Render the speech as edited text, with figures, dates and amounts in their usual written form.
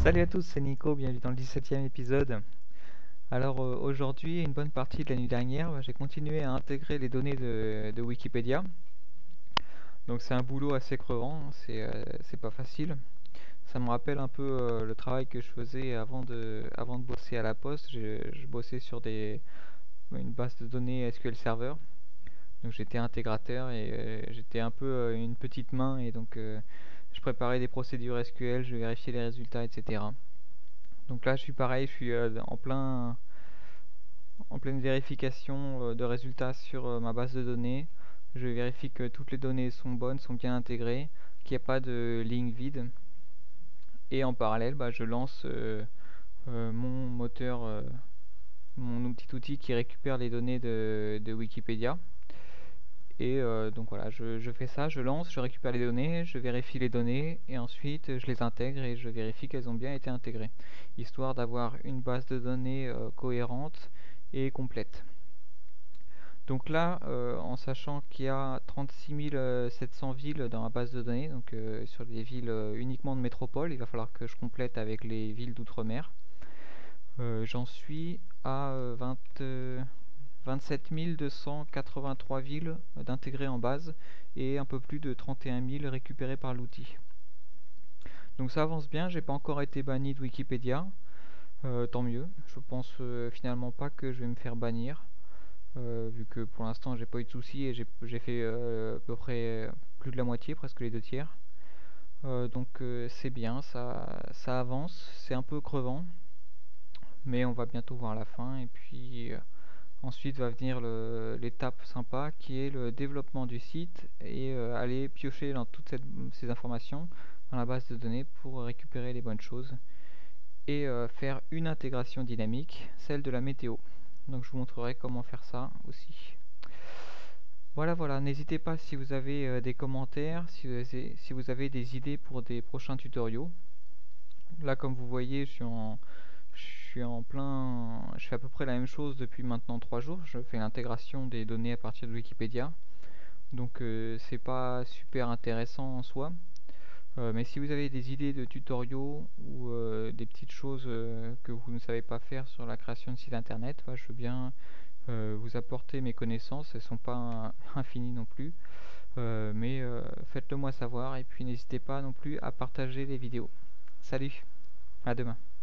Salut à tous, c'est Nico, bienvenue dans le 17e épisode. Alors aujourd'hui et une bonne partie de la nuit dernière, j'ai continué à intégrer les données de Wikipédia. Donc c'est un boulot assez crevant, c'est pas facile. Ça me rappelle un peu le travail que je faisais avant de bosser à la poste. Je bossais sur une base de données SQL Server. Donc j'étais intégrateur et j'étais un peu une petite main et donc je préparais des procédures SQL, je vérifiais les résultats, etc. Donc là, je suis pareil, je suis en pleine vérification de résultats sur ma base de données. Je vérifie que toutes les données sont bonnes, sont bien intégrées, qu'il n'y a pas de ligne vide. Et en parallèle, je lance mon moteur, mon petit outil qui récupère les données de Wikipédia. Et donc voilà, je fais ça, je lance, je récupère les données, je vérifie les données et ensuite je les intègre et je vérifie qu'elles ont bien été intégrées, histoire d'avoir une base de données cohérente et complète. Donc là, en sachant qu'il y a 36 700 villes dans la base de données, donc sur des villes uniquement de métropole, il va falloir que je complète avec les villes d'outre-mer. J'en suis à 27 283 villes d'intégrer en base et un peu plus de 31 000 récupérées par l'outil. Donc ça avance bien, j'ai pas encore été banni de Wikipédia, tant mieux. Je pense finalement pas que je vais me faire bannir, vu que pour l'instant j'ai pas eu de soucis et j'ai fait à peu près plus de la moitié, presque les deux tiers. Donc c'est bien, ça avance, c'est un peu crevant, mais on va bientôt voir la fin et puis ensuite va venir l'étape sympa qui est le développement du site et aller piocher dans toutes ces informations dans la base de données pour récupérer les bonnes choses et faire une intégration dynamique, celle de la météo. Donc je vous montrerai comment faire ça aussi. Voilà, n'hésitez pas si vous avez des commentaires, si vous avez des idées pour des prochains tutoriaux. Là, comme vous voyez, je fais à peu près la même chose depuis maintenant 3 jours. Je fais l'intégration des données à partir de Wikipédia. Donc c'est pas super intéressant en soi. Mais si vous avez des idées de tutoriaux ou des petites choses que vous ne savez pas faire sur la création de site internet, je veux bien vous apporter mes connaissances. Elles sont pas infinies non plus. Mais faites-le moi savoir et puis n'hésitez pas non plus à partager les vidéos. Salut, à demain.